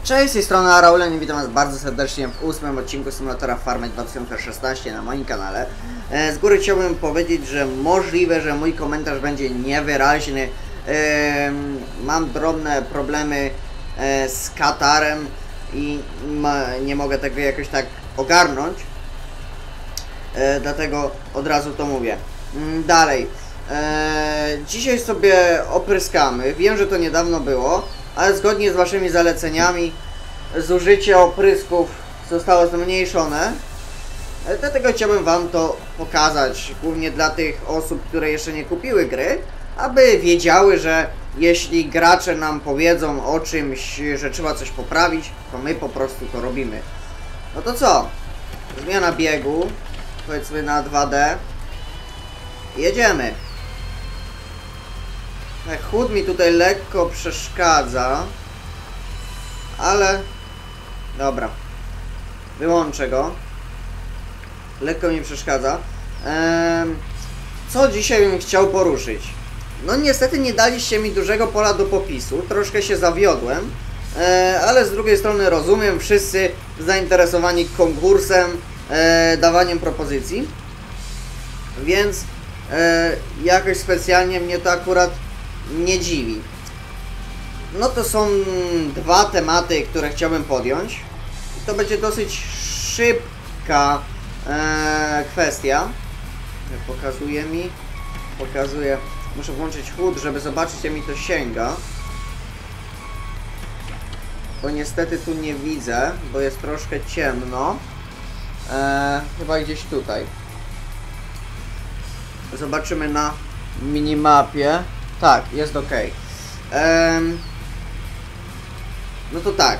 Cześć, z tej strony Araulen i witam was bardzo serdecznie w 8. odcinku Symulatora Farmy 2016 na moim kanale. Z góry chciałbym powiedzieć, że możliwe, że mój komentarz będzie niewyraźny. Mam drobne problemy z katarem i nie mogę tego jakoś tak ogarnąć. Dlatego od razu to mówię. Dalej. Dzisiaj sobie opryskamy. Wiem, że to niedawno było, ale zgodnie z waszymi zaleceniami zużycie oprysków zostało zmniejszone. Dlatego chciałbym wam to pokazać, głównie dla tych osób, które jeszcze nie kupiły gry, aby wiedziały, że jeśli gracze nam powiedzą o czymś, że trzeba coś poprawić, to my po prostu to robimy. No to co? Zmiana biegu, powiedzmy na 2D. Jedziemy. Chód mi tutaj lekko przeszkadza, ale dobra, wyłączę go. Lekko mi przeszkadza. Co dzisiaj bym chciał poruszyć? No niestety nie daliście mi dużego pola do popisu, troszkę się zawiodłem, ale z drugiej strony rozumiem, wszyscy zainteresowani konkursem, dawaniem propozycji, więc jakoś specjalnie mnie to akurat nie dziwi. No to są dwa tematy, które chciałbym podjąć. To będzie dosyć szybka kwestia. Pokazuje. Muszę włączyć HUD, żeby zobaczyć, jak mi to sięga. Bo niestety tu nie widzę, bo jest troszkę ciemno. Chyba gdzieś tutaj. Zobaczymy na minimapie. Tak, jest ok. No to tak.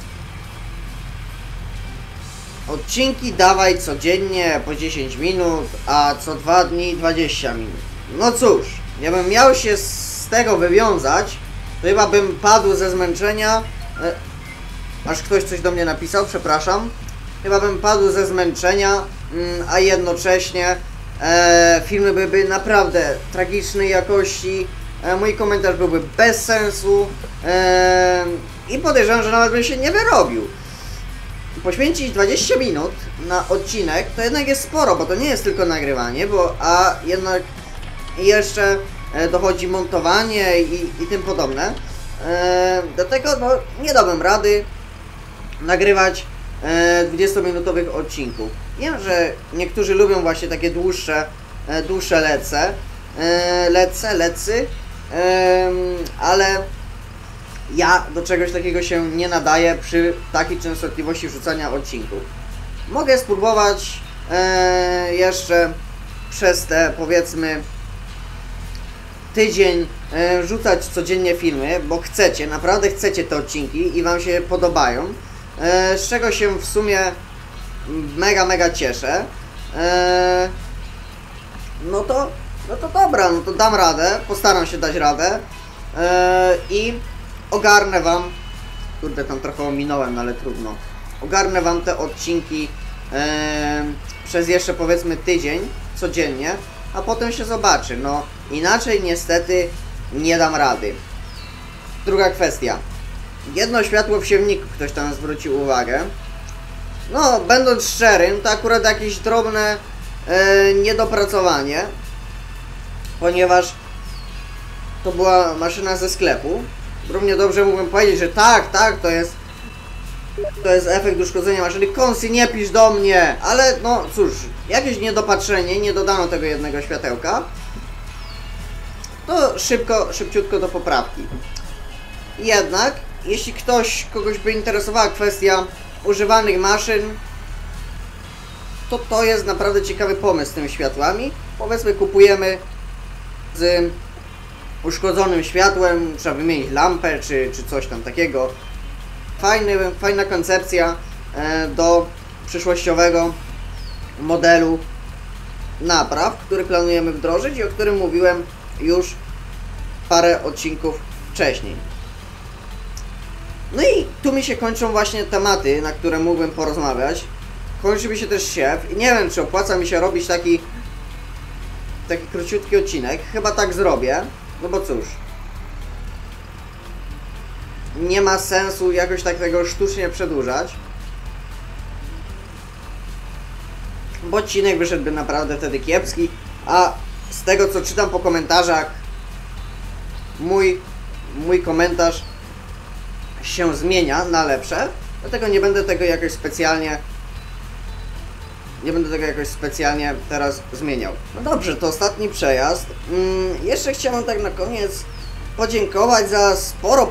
Odcinki dawaj codziennie po 10 minut, a co 2 dni 20 minut. No cóż, ja bym miał się z tego wywiązać, to chyba bym padł ze zmęczenia. Aż ktoś coś do mnie napisał, przepraszam. Chyba bym padł ze zmęczenia, a jednocześnie filmy były naprawdę tragicznej jakości. Mój komentarz byłby bez sensu i podejrzewam, że nawet bym się nie wyrobił. Poświęcić 20 minut na odcinek to jednak jest sporo, bo to nie jest tylko nagrywanie, a jednak jeszcze dochodzi montowanie i tym podobne. Dlatego no, nie dałbym rady nagrywać 20-minutowych odcinków. Wiem, że niektórzy lubią właśnie takie dłuższe lecy, ale ja do czegoś takiego się nie nadaję przy takiej częstotliwości wrzucania odcinków. Mogę spróbować jeszcze przez te, powiedzmy, tydzień rzucać codziennie filmy, bo chcecie, naprawdę chcecie te odcinki i wam się podobają, z czego się w sumie mega cieszę. No to dobra, no to dam radę, postaram się dać radę i ogarnę wam, kurde tam trochę ominąłem, ale trudno, ogarnę wam te odcinki przez jeszcze powiedzmy tydzień, codziennie, a potem się zobaczy, no inaczej niestety nie dam rady. Druga kwestia, jedno światło w siewniku, ktoś tam zwrócił uwagę. No będąc szczerym, to akurat jakieś drobne niedopracowanie, ponieważ to była maszyna ze sklepu. Równie dobrze mógłbym powiedzieć, że tak, to jest efekt uszkodzenia maszyny. Konsi, nie pisz do mnie, ale no cóż, jakieś niedopatrzenie, nie dodano tego jednego światełka. To szybciutko do poprawki. Jednak, jeśli kogoś by interesowała kwestia używanych maszyn, to jest naprawdę ciekawy pomysł z tymi światłami. Powiedzmy, kupujemy z uszkodzonym światłem, trzeba wymienić lampę czy coś tam takiego. Fajna koncepcja do przyszłościowego modelu napraw, który planujemy wdrożyć i o którym mówiłem już parę odcinków wcześniej. No i tu mi się kończą właśnie tematy, na które mógłbym porozmawiać. Kończy mi się też siew i nie wiem, czy opłaca mi się robić taki króciutki odcinek. Chyba tak zrobię, no bo cóż. nie ma sensu jakoś tak tego sztucznie przedłużać. Bo odcinek wyszedłby naprawdę wtedy kiepski, a z tego co czytam po komentarzach, mój komentarz się zmienia na lepsze, dlatego nie będę tego jakoś specjalnie teraz zmieniał. No dobrze, to ostatni przejazd. Jeszcze chciałem tak na koniec podziękować za sporo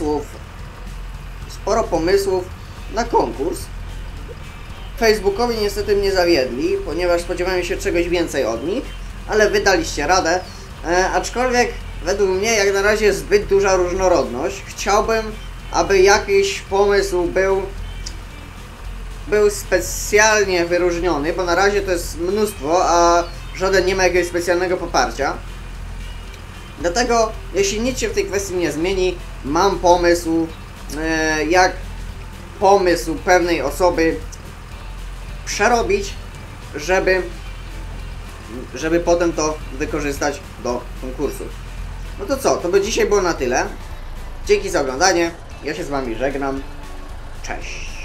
pomysłów na konkurs. Facebookowi niestety mnie zawiedli, ponieważ spodziewałem się czegoś więcej od nich, ale wy daliście radę, aczkolwiek według mnie jak na razie jest zbyt duża różnorodność. Chciałbym, aby jakiś pomysł był specjalnie wyróżniony, bo na razie to jest mnóstwo, a żaden nie ma jakiegoś specjalnego poparcia. Dlatego, jeśli nic się w tej kwestii nie zmieni, mam pomysł, jak pomysł pewnej osoby przerobić, żeby potem to wykorzystać do konkursu. No to co, to by dzisiaj było na tyle. Dzięki za oglądanie, ja się z wami żegnam, cześć.